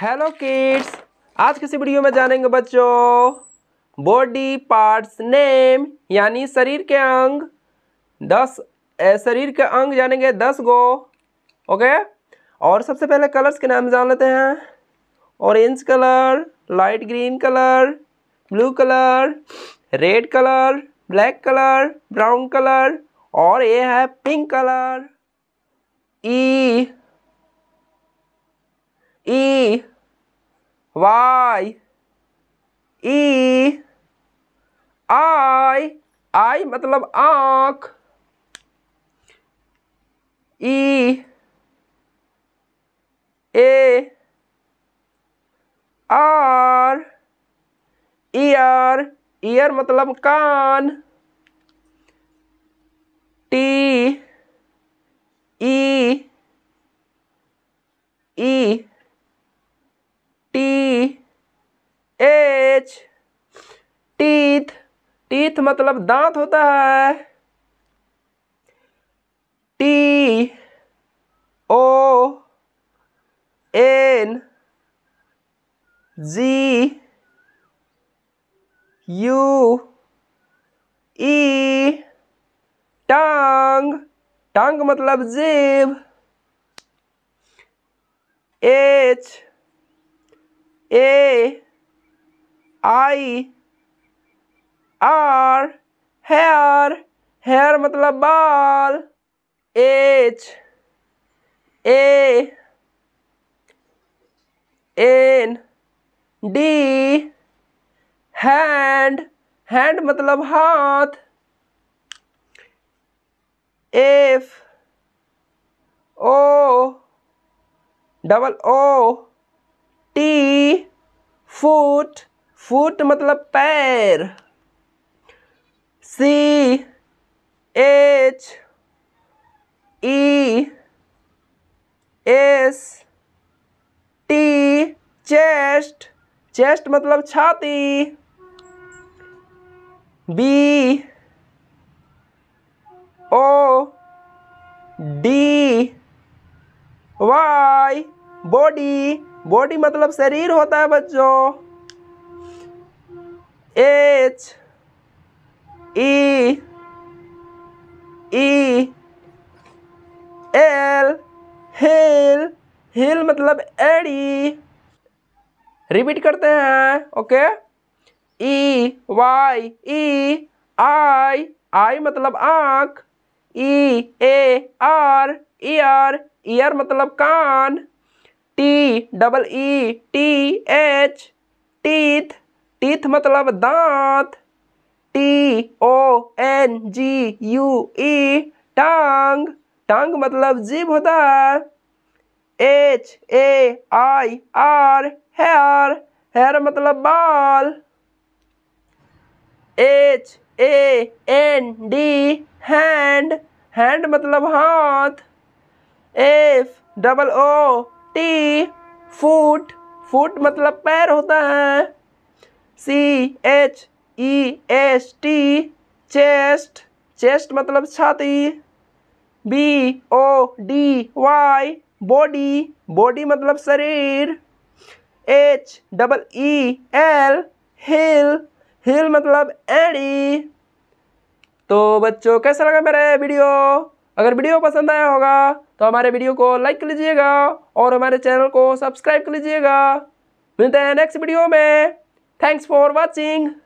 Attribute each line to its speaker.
Speaker 1: Hello kids, आज किसी video में जानेंगे बच्चों बॉडी पार्ट्स नेम यानी शरीर के अंग। 10 शरीर के अंग जानेंगे 10 गो। ओके, और सबसे पहले कलर्स के नाम जान लेते हैं। Orange colour, light green colour, blue colour, red colour, black colour, brown colour और ये है pink colour. E Y E eye मतलब आँख। ई ए आर ईयर मतलब कान। टी ई एच टीथ मतलब दांत होता है। T O N G U E tongue मतलब जीभ। H A I R hair मतलब बाल। H A N D hand मतलब हाथ। F O double O T foot मतलब पैर। C H E S T chest मतलब छाती। B O D Y body मतलब शरीर होता है बच्चों। एच ई एल हिल मतलब एड़ी। रिपीट करते हैं। ओके, ई वाई ई आई मतलब आँख। ए आर ईयर मतलब कान। टी एच टीथ मतलब दांत। TONGUE टांग मतलब जीभ होता है। HAIR हेयर मतलब बाल। HAND हैंड मतलब हाथ। FOOT फुट मतलब पैर होता है। CHEST चेस्ट मतलब छाती। BODY बॉडी मतलब शरीर। HEEL हिल मतलब एड़ी। तो बच्चों, कैसा लगा मेरा वीडियो? अगर वीडियो पसंद आया होगा तो हमारे वीडियो को लाइक कर लीजिएगा और हमारे चैनल को सब्सक्राइब कर लीजिएगा। मिलते हैं नेक्स्ट वीडियो में। Thanks for watching.